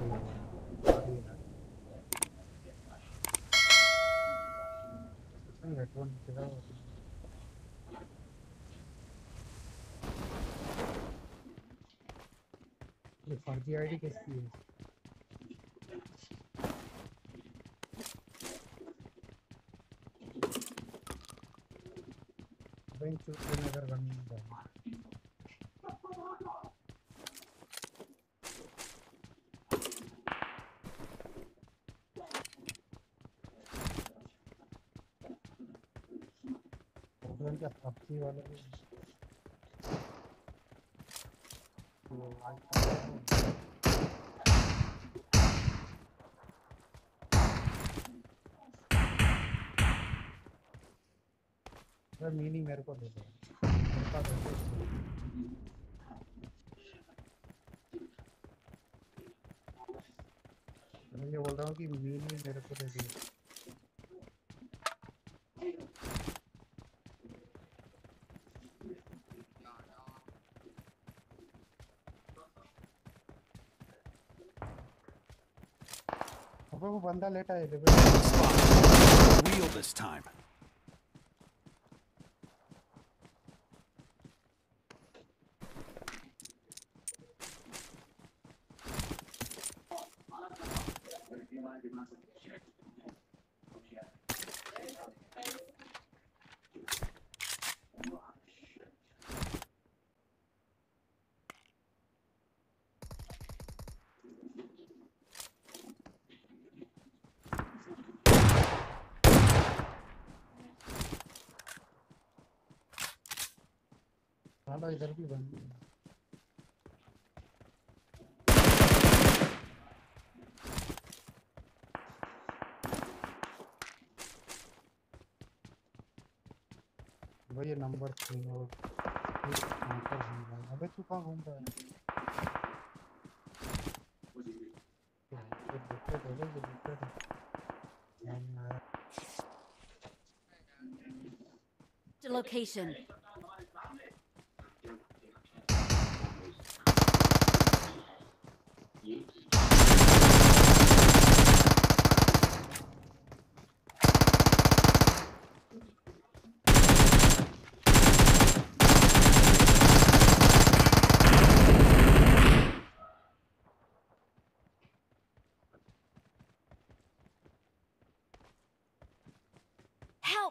फर्जी आईडी किसकी है? बैंक चूके नगर बंद क्या पबजी वाले मीनी मेरे को दे दो। मैं ये बोल रहा हूँ कि मीनी मेरे को दे दो। वो बंदा लेटा है real this time. इधर भी बंद है। ये नंबर 3 और अबे तू कहाँ घूम रहा है? The location. Help!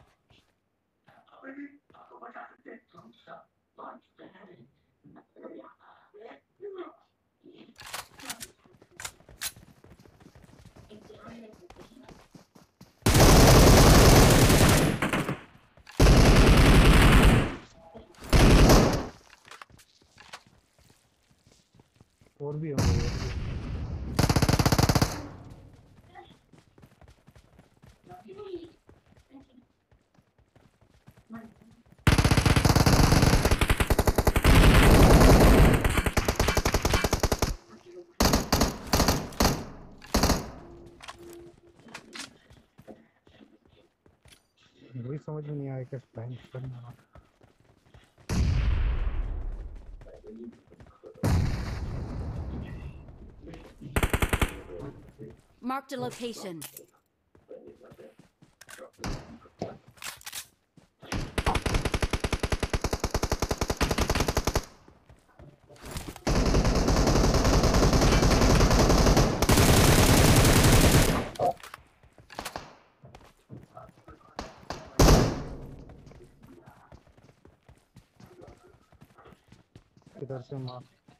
और भी होंगे। वही समझ में नहीं आया कि टाइम करना। Marked a location. इधर से मार।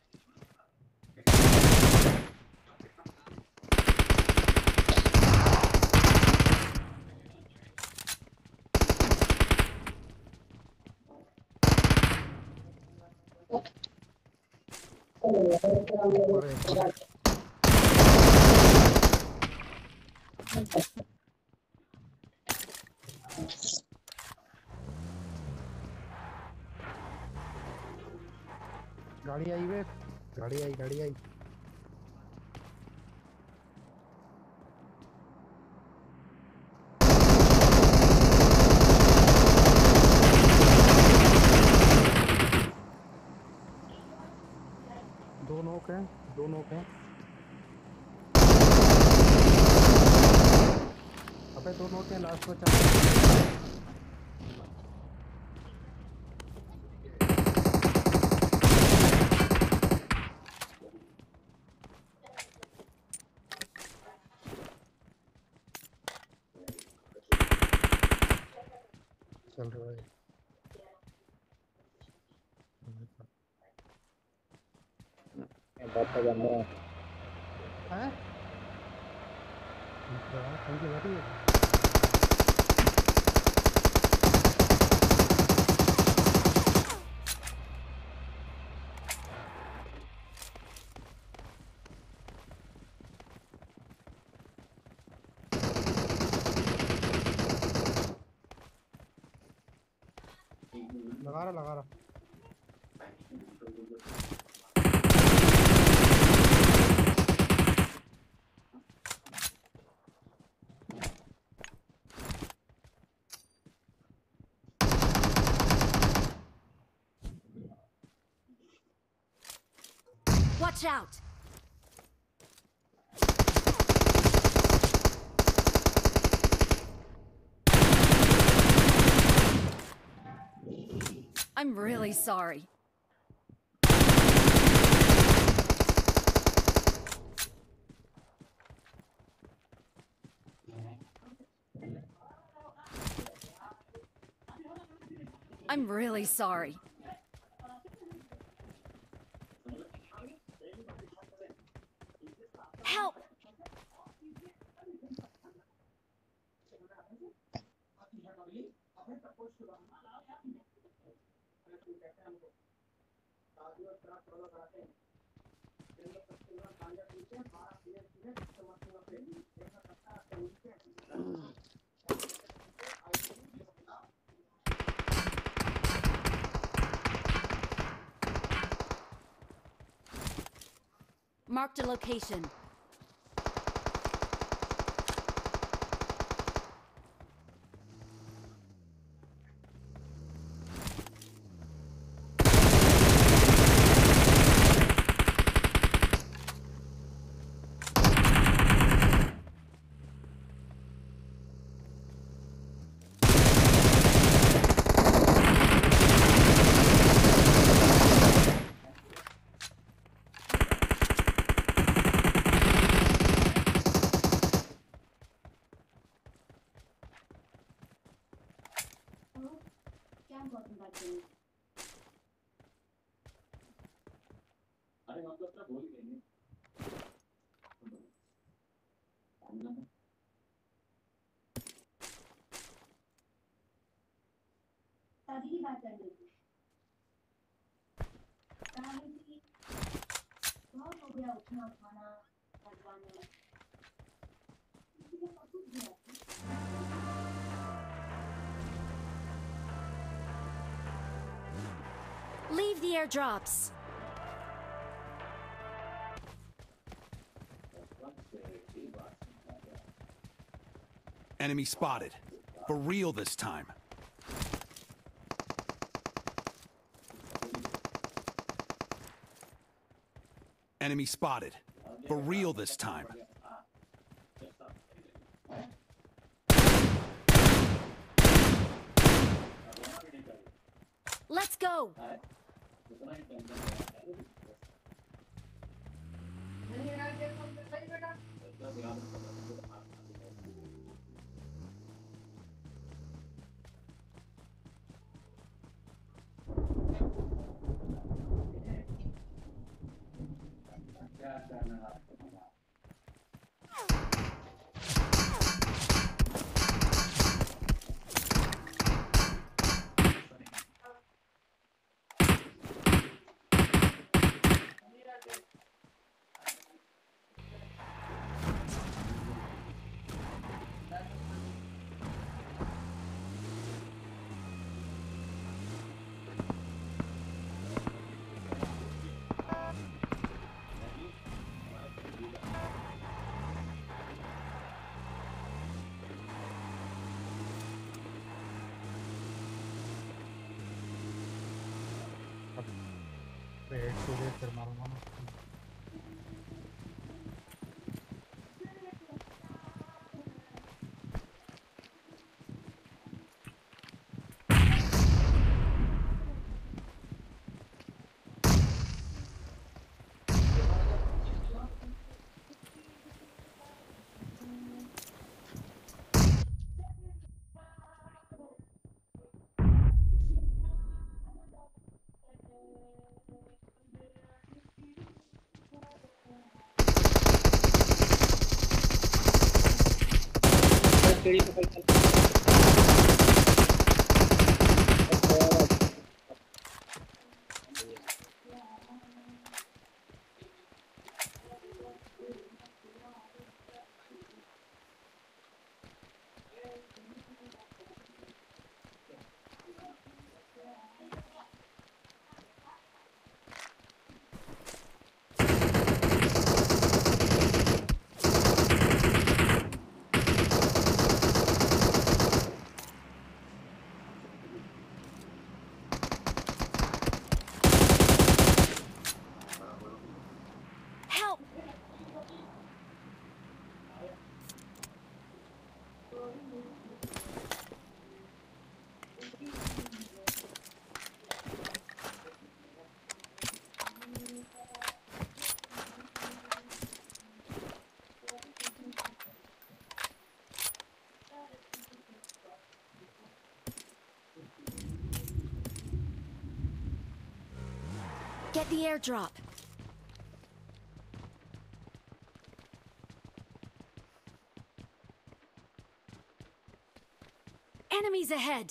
गाड़ी आई वे, गाड़ी आई, गाड़ी आई। दो नोक हैं, दो नोक हैं। पे 2 नोट हैं, लास्ट में 4। चल रहा है बात का जानना है। हैं? कहीं की बात है। लगा रहा Watch out! I'm really sorry. I'm really sorry. Help! Marked a location. तभी बात करनी थी। कहानी थी बहुत हो गया उठना खाना लगवाना किसी का कुछ भी Leave the airdrops. Enemy spotted. For real this time. Enemy spotted. For real this time. Let's go. Red के लिए फिर मारूंगा मैं। सीढ़ी पे कोई चल Help! Get the airdrop. Enemies ahead.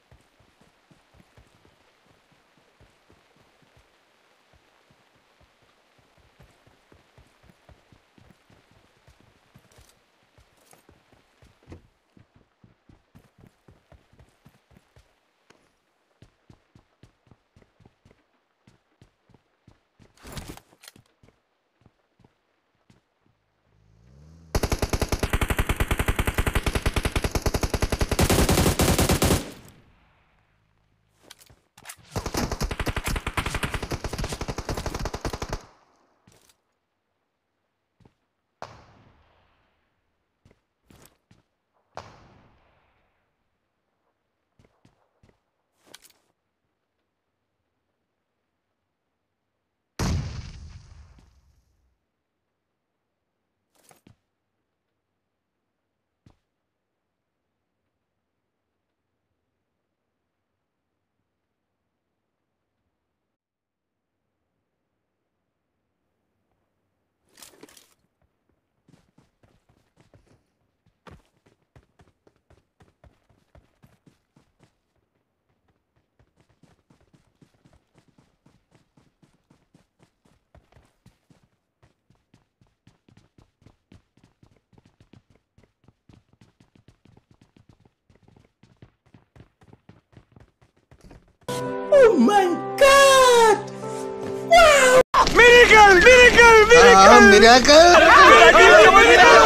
Oh my God! Wow! Miracle! Miracle! Miracle! Miracle!